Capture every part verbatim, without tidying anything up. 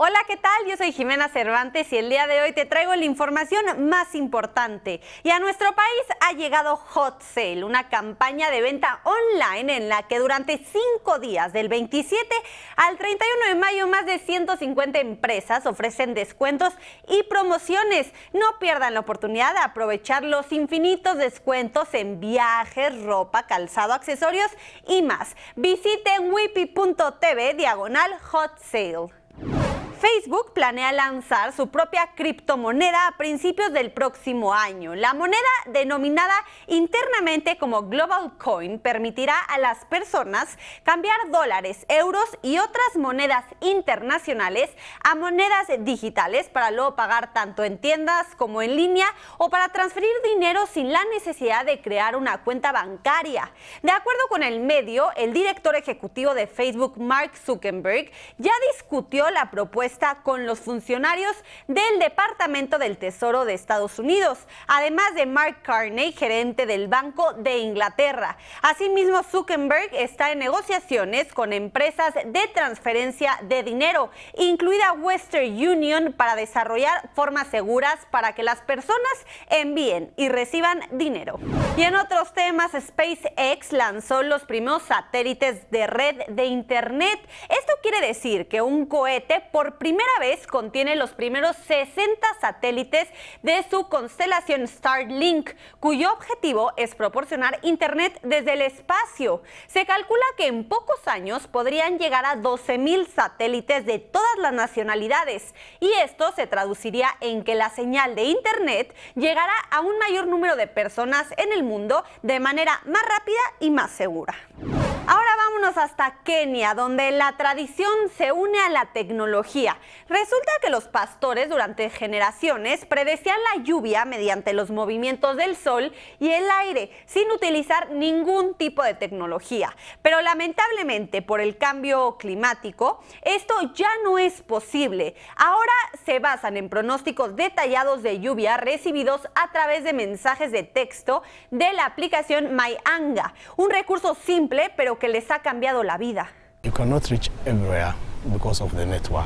Hola, ¿qué tal? Yo soy Jimena Cervantes y el día de hoy te traigo la información más importante. Y a nuestro país ha llegado Hot Sale, una campaña de venta online en la que durante cinco días, del veintisiete al treinta y uno de mayo, más de ciento cincuenta empresas ofrecen descuentos y promociones. No pierdan la oportunidad de aprovechar los infinitos descuentos en viajes, ropa, calzado, accesorios y más. Visiten wipi punto tv diagonal Hot Sale. Facebook planea lanzar su propia criptomoneda a principios del próximo año. La moneda, denominada internamente como Global Coin, permitirá a las personas cambiar dólares, euros y otras monedas internacionales a monedas digitales para luego pagar tanto en tiendas como en línea o para transferir dinero sin la necesidad de crear una cuenta bancaria. De acuerdo con el medio, el director ejecutivo de Facebook, Mark Zuckerberg, ya discutió la propuesta con los funcionarios del Departamento del Tesoro de Estados Unidos, además de Mark Carney, gerente del Banco de Inglaterra. Asimismo, Zuckerberg está en negociaciones con empresas de transferencia de dinero, incluida Western Union, para desarrollar formas seguras para que las personas envíen y reciban dinero. Y en otros temas, SpaceX lanzó los primeros satélites de red de Internet. Esto quiere decir que un cohete por primera vez contiene los primeros sesenta satélites de su constelación Starlink, cuyo objetivo es proporcionar Internet desde el espacio. Se calcula que en pocos años podrían llegar a doce mil satélites de todas las nacionalidades, y esto se traduciría en que la señal de Internet llegará a un mayor número de personas en el mundo de manera más rápida y más segura. Ahora vámonos hasta Kenia, donde la tradición se une a la tecnología. Resulta que los pastores durante generaciones predecían la lluvia mediante los movimientos del sol y el aire, sin utilizar ningún tipo de tecnología. Pero lamentablemente, por el cambio climático, esto ya no es posible. Ahora se basan en pronósticos detallados de lluvia recibidos a través de mensajes de texto de la aplicación MyAnga, un recurso simple pero que les ha cambiado la vida. You cannot reach everywhere because of the network.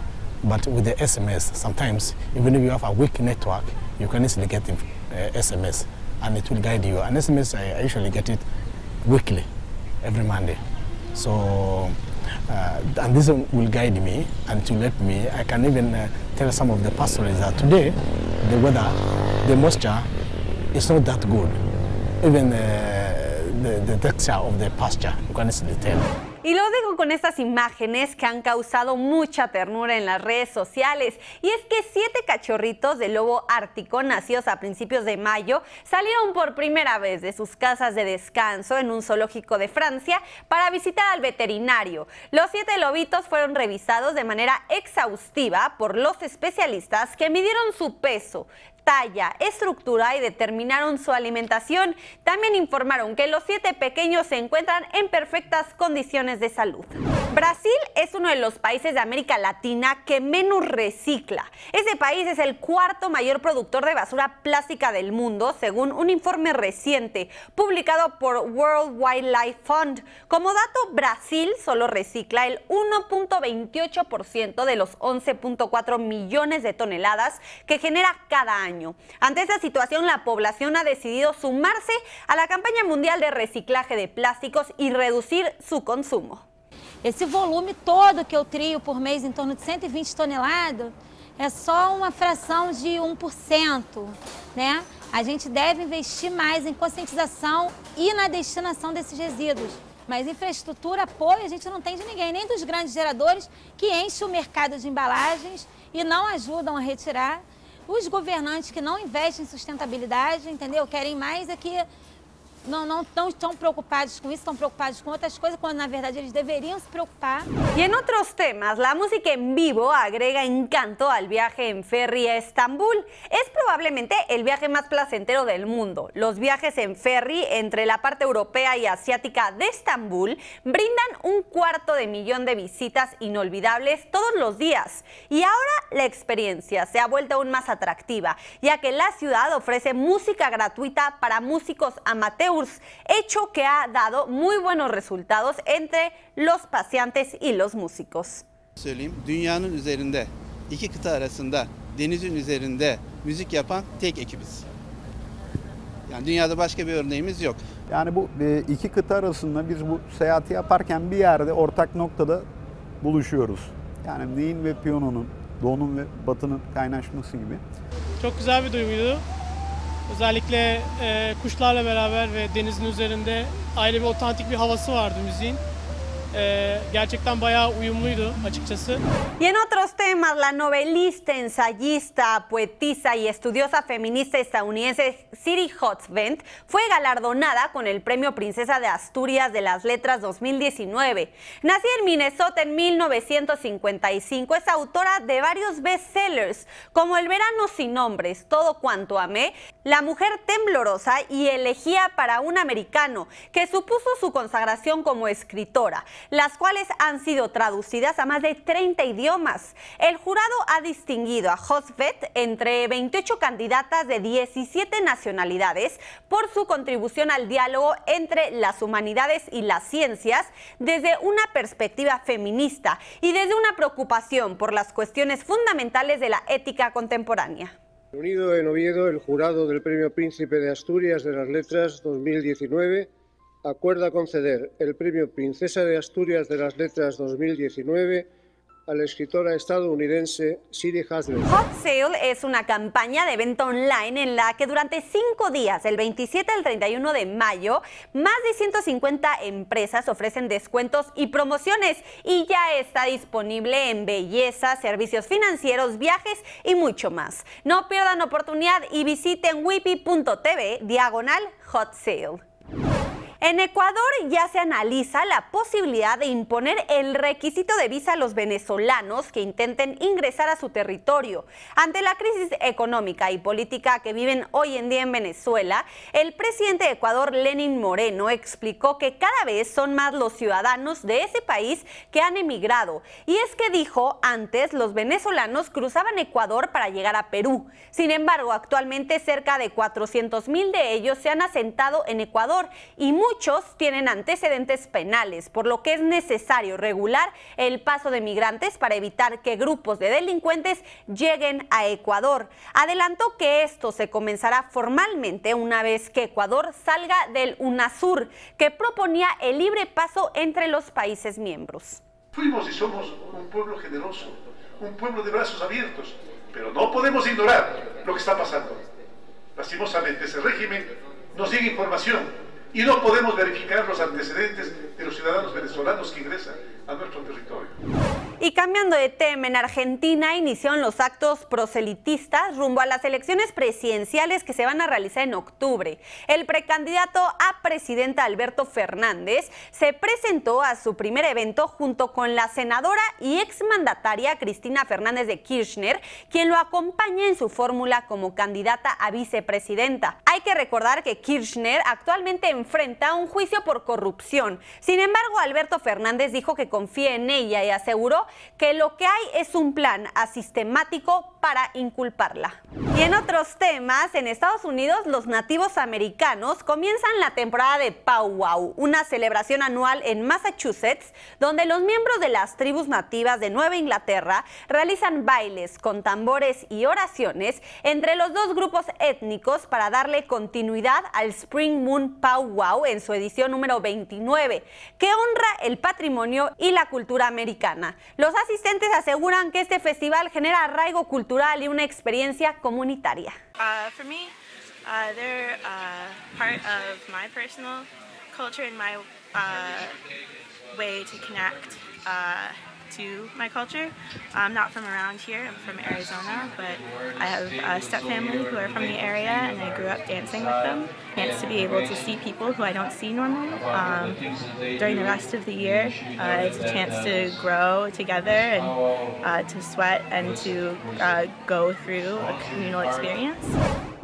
But with the S M S, sometimes, even if you have a weak network, you can easily get uh, S M S and it will guide you. An S M S, I usually get it weekly, every Monday. So, uh, and this will guide me and to let me, I can even uh, tell some of the pastors that today, the weather, the moisture is not that good. Even uh, the, the texture of the pasture, you can easily tell. Y lo digo con estas imágenes que han causado mucha ternura en las redes sociales. Y es que siete cachorritos de lobo ártico, nacidos a principios de mayo, salieron por primera vez de sus casas de descanso en un zoológico de Francia para visitar al veterinario. Los siete lobitos fueron revisados de manera exhaustiva por los especialistas, que midieron su peso, talla, estructura y determinaron su alimentación. También informaron que los siete pequeños se encuentran en perfectas condiciones de salud. Brasil es uno de los países de América Latina que menos recicla. Ese país es el cuarto mayor productor de basura plástica del mundo, según un informe reciente publicado por World Wildlife Fund. Como dato, Brasil solo recicla el uno punto veintiocho por ciento de los once punto cuatro millones de toneladas que genera cada año. Ante esta situación, la población ha decidido sumarse a la campaña mundial de reciclaje de plásticos y reducir su consumo. Esse volume todo que eu trio por mês, em torno de cento e vinte toneladas, é só uma fração de um por cento, né? A gente deve investir mais em conscientização e na destinação desses resíduos. Mas infraestrutura, apoio, a gente não tem de ninguém, nem dos grandes geradores que enchem o mercado de embalagens e não ajudam a retirar. Os governantes que não investem em sustentabilidade, entendeu? Querem mais é que Não, não, não estão preocupados com isso, estão preocupados com otras cosas, cuando na verdad ellos deberían se preocupar. Y en otros temas, la música en vivo agrega encanto al viaje en ferry a Estambul. Es probablemente el viaje más placentero del mundo. Los viajes en ferry entre la parte europea y asiática de Estambul brindan un cuarto de millón de visitas inolvidables todos los días. Y ahora la experiencia se ha vuelto aún más atractiva, ya que la ciudad ofrece música gratuita para músicos amateurs, hecho que ha dado muy buenos resultados entre los paseantes y los músicos. Söyleyeyim, dünyanın üzerinde iki kıta arasında denizin üzerinde müzik yapan tek ekibiz. Yani dünyada başka bir örneğimiz yok. Yani bu iki kıta arasında biz bu seyahati yaparken bir yerde ortak noktada buluşuyoruz. Yani neyin ve piyanonun, doğunun ve batının kaynaşması gibi. Çok güzel bir duyguydu. Özellikle e, kuşlarla beraber ve denizin üzerinde ayrı bir otantik bir havası vardı müziğin. Eh, gerçekten bayağı uyumluydu açıkçası. Y en otros temas, la novelista, ensayista, poetisa y estudiosa feminista estadounidense Siri Hotz-Bent fue galardonada con el Premio Princesa de Asturias de las Letras dos mil diecinueve. Nacida en Minnesota en mil novecientos cincuenta y cinco, es autora de varios bestsellers como El verano sin nombres, Todo cuanto amé, La mujer temblorosa y Elegía para un americano, que supuso su consagración como escritora, las cuales han sido traducidas a más de treinta idiomas. El jurado ha distinguido a Hotz-Bent entre veintiocho candidatas de diecisiete nacionalidades por su contribución al diálogo entre las humanidades y las ciencias desde una perspectiva feminista y desde una preocupación por las cuestiones fundamentales de la ética contemporánea. Reunido en Oviedo, el jurado del Premio Príncipe de Asturias de las Letras dos mil diecinueve acuerda conceder el Premio Princesa de Asturias de las Letras dos mil diecinueve a la escritora estadounidense Siri Hotz-Bent. Hot Sale es una campaña de venta online en la que durante cinco días, del veintisiete al treinta y uno de mayo, más de ciento cincuenta empresas ofrecen descuentos y promociones y ya está disponible en belleza, servicios financieros, viajes y mucho más. No pierdan oportunidad y visiten wipi punto tv diagonal Hot Sale. En Ecuador ya se analiza la posibilidad de imponer el requisito de visa a los venezolanos que intenten ingresar a su territorio. Ante la crisis económica y política que viven hoy en día en Venezuela, el presidente de Ecuador, Lenín Moreno, explicó que cada vez son más los ciudadanos de ese país que han emigrado. Y es que dijo, antes los venezolanos cruzaban Ecuador para llegar a Perú. Sin embargo, actualmente cerca de cuatrocientos mil de ellos se han asentado en Ecuador y muchos Muchos tienen antecedentes penales, por lo que es necesario regular el paso de migrantes para evitar que grupos de delincuentes lleguen a Ecuador. Adelantó que esto se comenzará formalmente una vez que Ecuador salga del UNASUR, que proponía el libre paso entre los países miembros. Fuimos y somos un pueblo generoso, un pueblo de brazos abiertos, pero no podemos ignorar lo que está pasando. Lastimosamente, ese régimen nos llega información y no podemos verificar los antecedentes de los ciudadanos venezolanos que ingresan a nuestro territorio. Y cambiando de tema, en Argentina iniciaron los actos proselitistas rumbo a las elecciones presidenciales que se van a realizar en octubre. El precandidato a presidenta Alberto Fernández se presentó a su primer evento junto con la senadora y exmandataria Cristina Fernández de Kirchner, quien lo acompaña en su fórmula como candidata a vicepresidenta. Hay que recordar que Kirchner actualmente enfrenta un juicio por corrupción. Sin embargo, Alberto Fernández dijo que confía en ella y aseguró que lo que hay es un plan asistemático para inculparla. Y en otros temas, en Estados Unidos, los nativos americanos comienzan la temporada de Powwow, una celebración anual en Massachusetts, donde los miembros de las tribus nativas de Nueva Inglaterra realizan bailes con tambores y oraciones entre los dos grupos étnicos para darle continuidad al Spring Moon Powwow en su edición número veintinueve, que honra el patrimonio y la cultura americana. Los asistentes aseguran que este festival genera arraigo cultural y una experiencia comunitaria. Uh, for me, uh, they're uh, part of my personal culture and my uh, way to connect uh, to my culture. I'm not from around here, I'm from Arizona, but I have a step family who are from the area and I grew up dancing with them. Chance to be able to see people who I don't see normally um, during the rest of the year. Uh, it's a chance to grow together and uh, to sweat and to uh, go through a communal experience.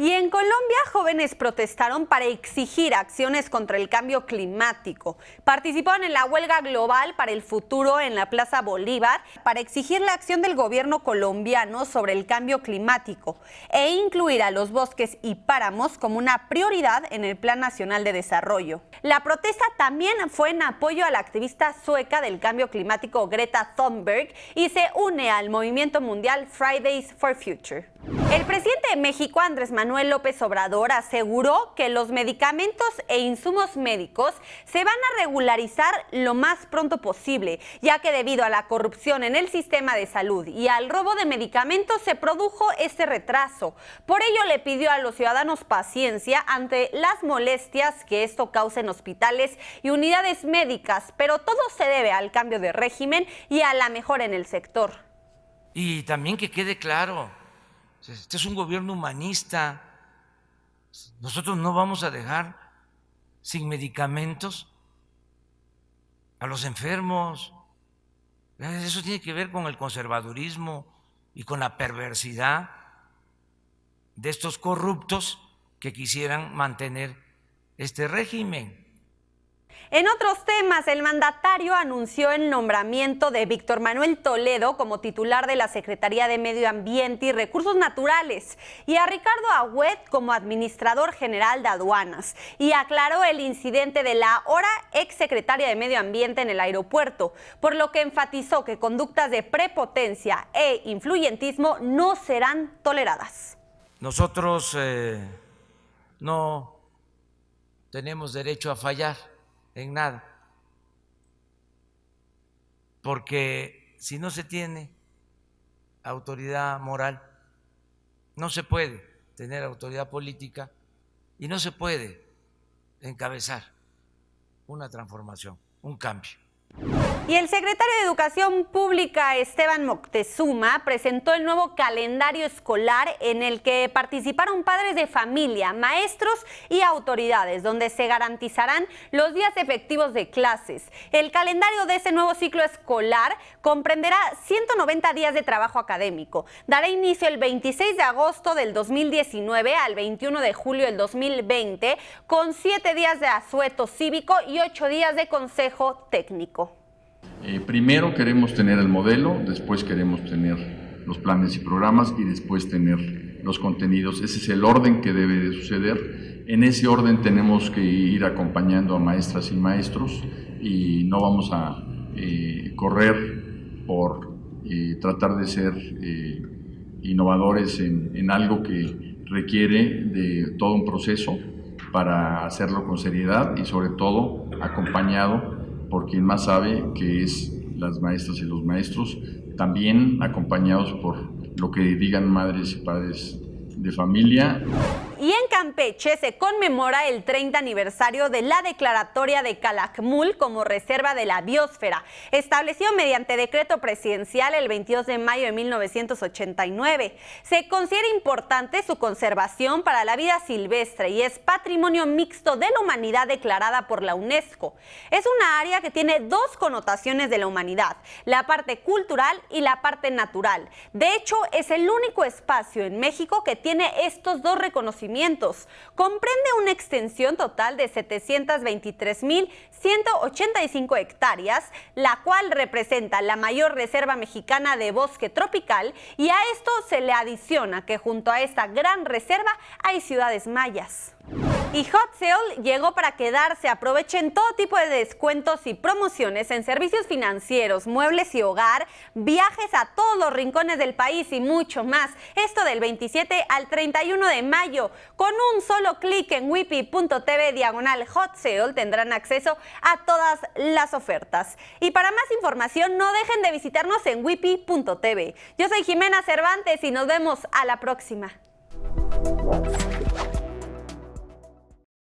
Y en Colombia, jóvenes protestaron para exigir acciones contra el cambio climático. Participaron en la huelga global para el futuro en la Plaza Bolívar para exigir la acción del gobierno colombiano sobre el cambio climático e incluir a los bosques y páramos como una prioridad en el Plan Nacional de Desarrollo. La protesta también fue en apoyo a la activista sueca del cambio climático Greta Thunberg y se une al movimiento mundial Fridays for Future. El presidente de México, Andrés Manuel López Obrador, aseguró que los medicamentos e insumos médicos se van a regularizar lo más pronto posible, ya que debido a la corrupción en el sistema de salud y al robo de medicamentos se produjo este retraso. Por ello le pidió a los ciudadanos paciencia ante las molestias que esto causa en hospitales y unidades médicas, pero todo se debe al cambio de régimen y a la mejora en el sector. Y también que quede claro, este es un gobierno humanista. Nosotros no vamos a dejar sin medicamentos a los enfermos. Eso tiene que ver con el conservadurismo y con la perversidad de estos corruptos que quisieran mantener este régimen. En otros temas, el mandatario anunció el nombramiento de Víctor Manuel Toledo como titular de la Secretaría de Medio Ambiente y Recursos Naturales y a Ricardo Agüed como administrador general de aduanas, y aclaró el incidente de la ahora exsecretaria de Medio Ambiente en el aeropuerto, por lo que enfatizó que conductas de prepotencia e influyentismo no serán toleradas. Nosotros eh, no tenemos derecho a fallar en nada, porque si no se tiene autoridad moral, no se puede tener autoridad política y no se puede encabezar una transformación, un cambio. Y el secretario de Educación Pública, Esteban Moctezuma, presentó el nuevo calendario escolar en el que participaron padres de familia, maestros y autoridades, donde se garantizarán los días efectivos de clases. El calendario de ese nuevo ciclo escolar comprenderá ciento noventa días de trabajo académico. Dará inicio el veintiséis de agosto del dos mil diecinueve al veintiuno de julio del dos mil veinte, con siete días de asueto cívico y ocho días de consejo técnico. Eh, primero queremos tener el modelo, después queremos tener los planes y programas y después tener los contenidos. Ese es el orden que debe de suceder. En ese orden tenemos que ir acompañando a maestras y maestros y no vamos a eh, correr por eh, tratar de ser eh, innovadores en, en algo que requiere de todo un proceso para hacerlo con seriedad y sobre todo acompañado por quien más sabe, que es las maestras y los maestros, también acompañados por lo que digan madres y padres de familia. Y en Campeche se conmemora el treinta aniversario de la declaratoria de Calakmul como reserva de la biosfera, establecido mediante decreto presidencial el veintidós de mayo de mil novecientos ochenta y nueve. Se considera importante su conservación para la vida silvestre y es patrimonio mixto de la humanidad declarada por la UNESCO. Es una área que tiene dos connotaciones de la humanidad, la parte cultural y la parte natural. De hecho, es el único espacio en México que tiene estos dos reconocimientos. Comprende una extensión total de setecientas veintitrés mil ciento ochenta y cinco hectáreas, la cual representa la mayor reserva mexicana de bosque tropical, y a esto se le adiciona que junto a esta gran reserva hay ciudades mayas. Y Hot Sale llegó para quedarse. Aprovechen todo tipo de descuentos y promociones en servicios financieros, muebles y hogar, viajes a todos los rincones del país y mucho más. Esto del veintisiete al treinta y uno de mayo. Con un solo clic en wipi punto tv diagonal Hot Sale tendrán acceso a todas las ofertas. Y para más información no dejen de visitarnos en wipi punto tv. Yo soy Jimena Cervantes y nos vemos a la próxima.